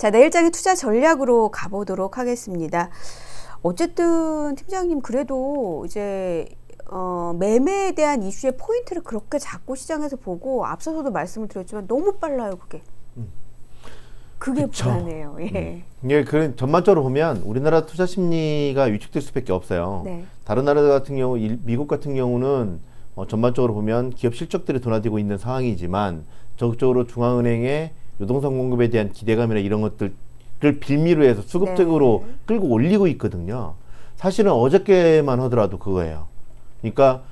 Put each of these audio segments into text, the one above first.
자, 내일장의 투자 전략으로 가보도록 하겠습니다. 어쨌든 팀장님 그래도 이제 매매에 대한 이슈의 포인트를 그렇게 자꾸 시장에서 보고 앞서서도 말씀을 드렸지만 너무 빨라요, 그게. 그게 그쵸. 불안해요. 예. 예, 그 전반적으로 보면 우리나라 투자 심리가 위축될 수밖에 없어요. 네. 다른 나라 같은 경우, 미국 같은 경우는 전반적으로 보면 기업 실적들이 둔화되고 있는 상황이지만 적극적으로 중앙은행의 유동성 공급에 대한 기대감이나 이런 것들을 빌미로 해서 수급적으로 네. 끌고 올리고 있거든요. 사실은 어저께만 하더라도 그거예요. 그러니까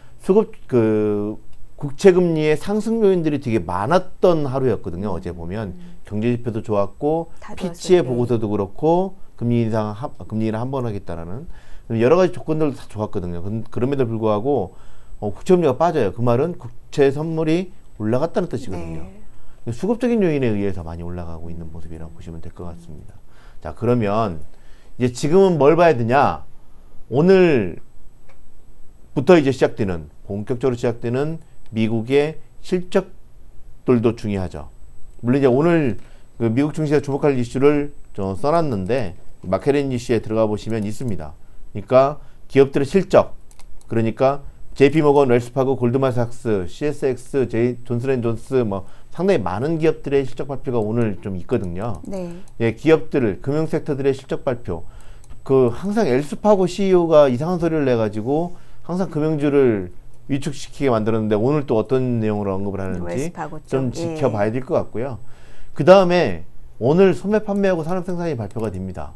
국채금리의 상승 요인들이 되게 많았던 하루였거든요. 어제 보면 경제지표도 좋았고 피치의 보고서도 그렇고 금리 인하를 한 번 하겠다라는 여러 가지 조건들도 다 좋았거든요. 그럼에도 불구하고 국채금리가 빠져요. 그 말은 국채 선물이 올라갔다는 뜻이거든요. 네. 수급적인 요인에 의해서 많이 올라가고 있는 모습이라고 보시면 될 것 같습니다. 자, 그러면 이제 지금은 뭘 봐야 되냐? 오늘부터 이제 본격적으로 시작되는 미국의 실적들도 중요하죠. 물론 이제 오늘 미국 증시에서 주목할 이슈를 써놨는데 마케린 이슈에 들어가 보시면 있습니다. 그러니까 기업들의 실적, 그러니까 JP모건, 웰스파고, 골드만삭스, CSX, 존슨앤존스 뭐 상당히 많은 기업들의 실적 발표가 오늘 좀 있거든요. 네. 예, 기업들, 금융 섹터들의 실적 발표. 항상 웰스파고 CEO가 이상한 소리를 내가지고 항상 금융주를 위축시키게 만들었는데 오늘 또 어떤 내용으로 언급을 하는지 좀 지켜봐야 될 것 같고요. 그 다음에 오늘 소매 판매하고 산업 생산이 발표가 됩니다.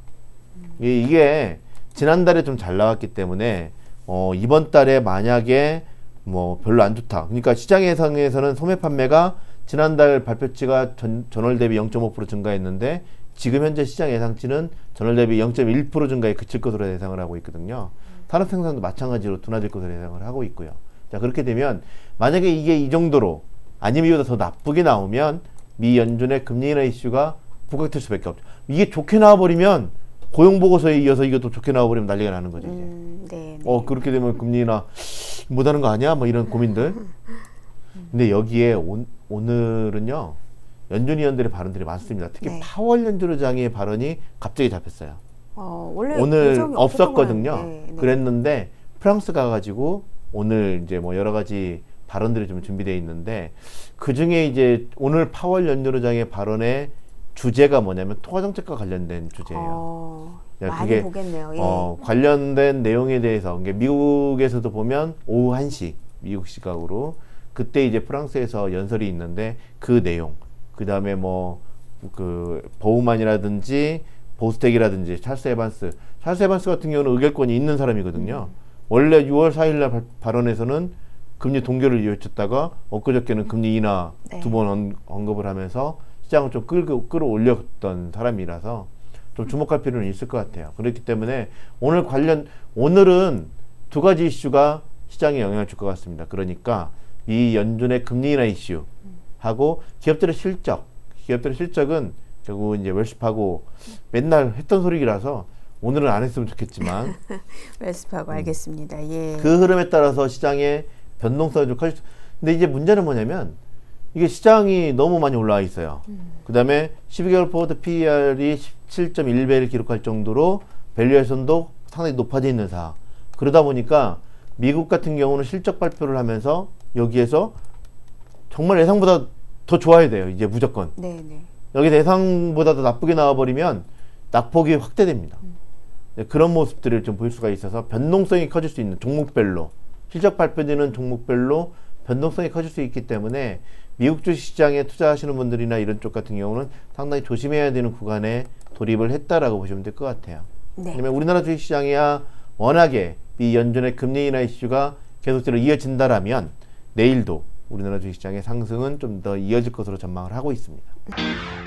이게 지난달에 좀 잘 나왔기 때문에 이번 달에 만약에 뭐 별로 안 좋다. 그러니까 시장 예상에서는 소매 판매가 지난달 발표치가 전월 대비 0.5% 증가했는데 지금 현재 시장 예상치는 전월 대비 0.1% 증가에 그칠 것으로 예상을 하고 있거든요. 산업 생산도 마찬가지로 둔화될 것으로 예상을 하고 있고요. 자, 그렇게 되면 만약에 이게 이 정도로 아니면 이보다 더 나쁘게 나오면 미 연준의 금리 인하 이슈가 부각될 수밖에 없죠. 이게 좋게 나와버리면 고용보고서에 이어서 이것도 좋게 나와버리면 난리가 나는 거죠. 이제. 그렇게 되면 금리 인하 못하는 거 아니야? 뭐 이런 고민들. 근데 여기에 오늘은요 연준 위원들의 발언들이 많습니다. 특히 파월 연준 의장의 발언이 갑자기 잡혔어요. 원래 오늘 없었거든요. 그랬는데 프랑스 가가지고 오늘 이제 뭐 여러 가지 발언들이 좀 준비되어 있는데 그 중에 이제 오늘 파월 연준 의장의 발언의 주제가 뭐냐면 통화정책과 관련된 주제예요. 많이 보겠네요. 관련된 내용에 대해서 미국에서도 보면 오후 1시 미국 시각으로 그때 이제 프랑스에서 연설이 있는데 그 내용, 그 다음에 뭐 버우만이라든지 보스텍이라든지 찰스 에반스 같은 경우는 의결권이 있는 사람이거든요. 원래 6월 4일날 발언에서는 금리 동결을 이어쳤다가 엊그저께는 금리 인하 두 번 언급을 하면서 시장을 좀 끌어올렸던 사람이라서 좀 주목할 필요는 있을 것 같아요. 그렇기 때문에 오늘은 두 가지 이슈가 시장에 영향을 줄 것 같습니다. 그러니까 이 연준의 금리 인하 이슈하고 기업들의 실적은 결국 이제 웰스파고 맨날 했던 소리라서 오늘은 안 했으면 좋겠지만 웰스파고 알겠습니다. 예. 그 흐름에 따라서 시장의 변동성이 좀 커질 수. 근데 이제 문제는 뭐냐면 이게 시장이 너무 많이 올라와 있어요. 그 다음에 12개월 포워드 PER이 17.1배를 기록할 정도로 밸류에이션도 상당히 높아져 있는 상황. 그러다 보니까 미국 같은 경우는 실적 발표를 하면서 여기에서 정말 예상보다 더 좋아야 돼요. 이제 무조건. 여기서 예상보다 더 나쁘게 나와버리면 낙폭이 확대됩니다. 그런 모습들을 좀 볼 수가 있어서 변동성이 커질 수 있는 종목별로 실적 발표되는 종목별로 변동성이 커질 수 있기 때문에 미국 주식시장에 투자하시는 분들이나 이런 쪽 같은 경우는 상당히 조심해야 되는 구간에 돌입을 했다라고 보시면 될 것 같아요. 왜냐면 우리나라 주식시장이야 워낙에 이 연준의 금리 인하 이슈가 계속적으로 이어진다라면 내일도 우리나라 주식시장의 상승은 좀 더 이어질 것으로 전망을 하고 있습니다.